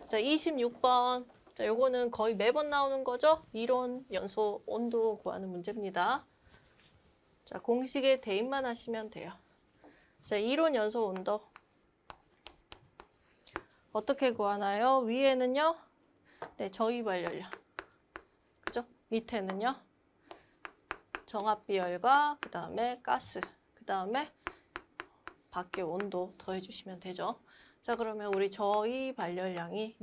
자, 26번. 자, 요거는 거의 매번 나오는 거죠? 이론 연소 온도 구하는 문제입니다. 자, 공식에 대입만 하시면 돼요. 자, 이론 연소 온도. 어떻게 구하나요? 위에는요, 네, 저위발열량. 그죠? 밑에는요, 정압비열과 그 다음에 가스, 그 다음에 밖의 온도 더해주시면 되죠. 자, 그러면 우리 저위발열량이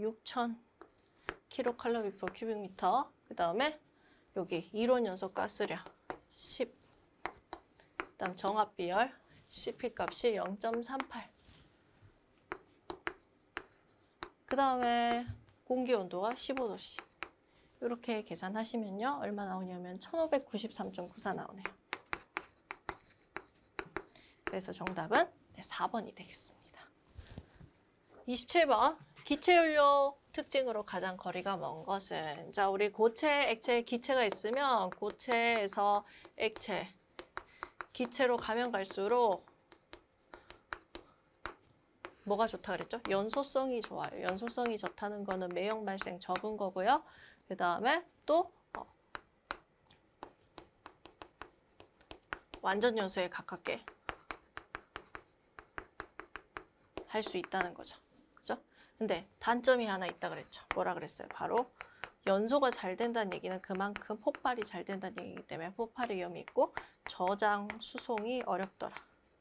6000kcal/큐빅미터. 그 다음에 여기 이론 연소 가스량 10. 그 다음 정압비열 CP 값이 0.38. 그 다음에 공기 온도가 15도씨. 이렇게 계산하시면요. 얼마 나오냐면 1593.94 나오네요. 그래서 정답은 4번이 되겠습니다. 27번. 기체연료 특징으로 가장 거리가 먼 것은? 자, 우리 고체, 액체, 기체가 있으면 고체에서 액체, 기체로 가면 갈수록 뭐가 좋다 그랬죠? 연소성이 좋아요. 연소성이 좋다는 거는 매연 발생 적은 거고요. 그 다음에 또 완전 연소에 가깝게 할 수 있다는 거죠. 그죠? 근데 단점이 하나 있다 그랬죠. 뭐라 그랬어요? 바로 연소가 잘 된다는 얘기는 그만큼 폭발이 잘 된다는 얘기이기 때문에 폭발 위험이 있고 저장, 수송이 어렵더라.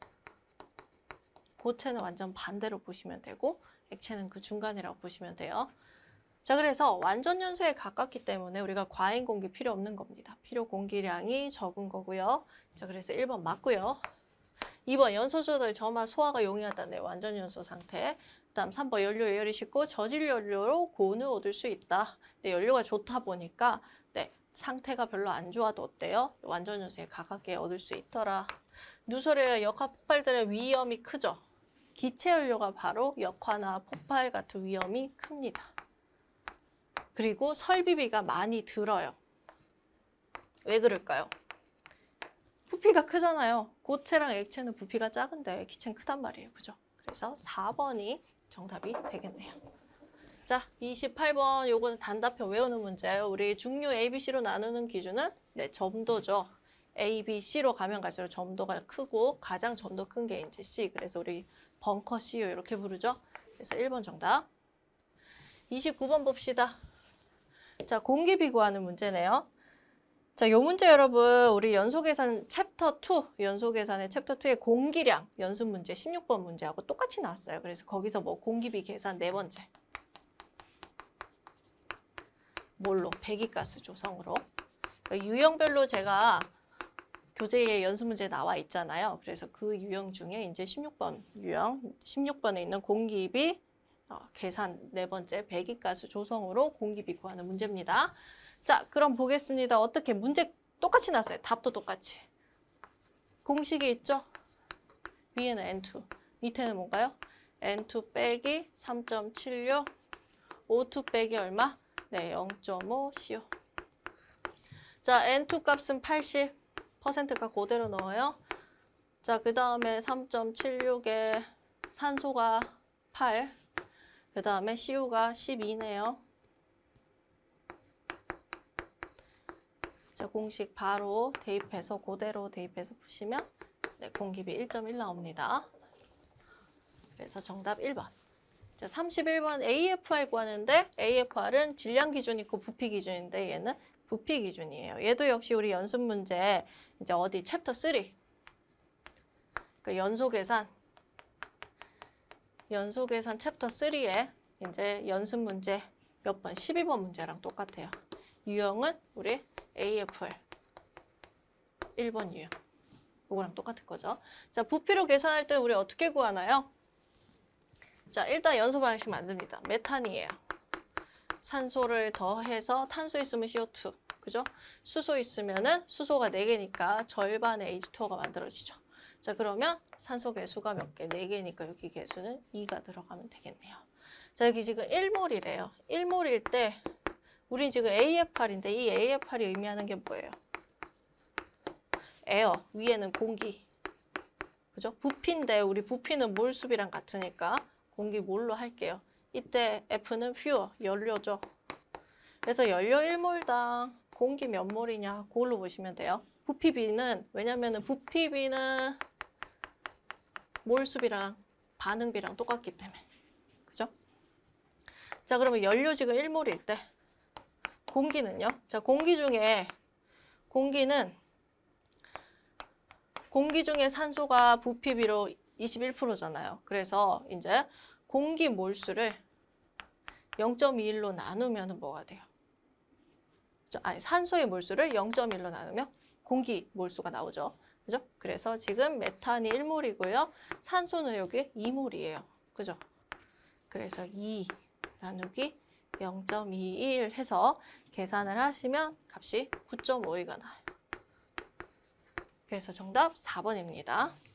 고체는 완전 반대로 보시면 되고 액체는 그 중간이라고 보시면 돼요. 자, 그래서 완전 연소에 가깝기 때문에 우리가 과잉 공기 필요 없는 겁니다. 필요 공기량이 적은 거고요. 자, 그래서 1번 맞고요. 2번 연소 조절 점화 소화가 용이하다네. 완전 연소 상태. 그다음 3번 연료 예열이 쉽고 저질 연료로 고온을 얻을 수 있다. 근데 연료가 좋다 보니까 상태가 별로 안 좋아도 어때요? 완전 연소에 가깝게 얻을 수 있더라. 누설의 역화 폭발들의 위험이 크죠. 기체 연료가 바로 역화나 폭발 같은 위험이 큽니다. 그리고 설비비가 많이 들어요. 왜 그럴까요? 부피가 크잖아요. 고체랑 액체는 부피가 작은데 기체는 크단 말이에요. 그죠? 그래서 4번이 정답이 되겠네요. 자, 28번 요거는 단답형 외우는 문제예요. 우리 중류 ABC로 나누는 기준은 점도죠. A, B, C로 가면 갈수록 점도가 크고 가장 점도 큰 게 이제 C. 그래서 우리 벙커 CU 이렇게 부르죠. 그래서 1번 정답. 29번 봅시다. 자, 공기비 구하는 문제네요. 자, 요 문제 여러분 우리 연소계산 챕터 2, 연소계산의 챕터 2의 공기량 연습 문제 16번 문제하고 똑같이 나왔어요. 그래서 거기서 뭐 공기비 계산 4번째. 뭘로? 배기가스 조성으로. 그러니까 유형별로 제가 교재에 연습 문제 나와 있잖아요. 그래서 그 유형 중에 이제 16번 유형, 16번에 있는 공기비 계산 4번째 배기가스 조성으로 공기비 구하는 문제입니다. 자, 그럼 보겠습니다. 어떻게 문제 똑같이 나왔어요. 답도 똑같이. 공식이 있죠? 위에는 N2, 밑에는 뭔가요? N2 빼기 3.76, O2 빼기 얼마? 네, 0.5 CO. 자, N2 값은 80, %가 그대로 넣어요. 자, 그 다음에 3.76에 산소가 8, 그 다음에 CU가 12네요. 자, 공식 바로 대입해서 그대로 대입해서 푸시면 공기비 1.1 나옵니다. 그래서 정답 1번. 자, 31번 AFR 구하는데 AFR은 질량 기준 있고 부피 기준인데 얘는 부피 기준이에요. 얘도 역시 우리 연습 문제 이제 어디 챕터 3. 그러니까 연소 계산 챕터 3에 이제 연습 문제 몇 번? 12번 문제랑 똑같아요. 유형은 우리 AFR 1번 유형. 이거랑 똑같을 거죠. 자, 부피로 계산할 때 우리 어떻게 구하나요? 자, 일단 연소 방식 만듭니다. 메탄이에요. 산소를 더해서 탄소 있으면 CO2. 그죠? 수소 있으면은 수소가 4개니까 절반의 H2O가 만들어지죠. 자, 그러면 산소 개수가 몇 개? 4개니까 여기 개수는 2가 들어가면 되겠네요. 자, 여기 지금 1몰이래요. 1몰일 때 우린 지금 AFR인데 이 AFR이 의미하는 게 뭐예요? 에어, 위에는 공기. 그죠? 부피인데 우리 부피는 몰수비랑 같으니까 공기 몰로 할게요. 이때 F는 fewer, 연료죠. 그래서 연료 1몰당 공기 몇 몰이냐 그걸로 보시면 돼요. 부피 B는 왜냐면은 부피 B는 몰수비랑 반응비랑 똑같기 때문에. 그죠? 자, 그러면 연료 지금 1몰일 때 공기는요? 자, 공기 중에 산소가 부피 B로 21%잖아요. 그래서 이제 공기 몰수를 0.21로 나누면 뭐가 돼요? 아니, 산소의 몰수를 0.1로 나누면 공기 몰수가 나오죠. 그죠? 그래서 지금 메탄이 1몰이고요. 산소는 여기 2몰이에요. 그죠? 그래서 2 나누기 0.21 해서 계산을 하시면 값이 9.52가 나와요. 그래서 정답 4번입니다.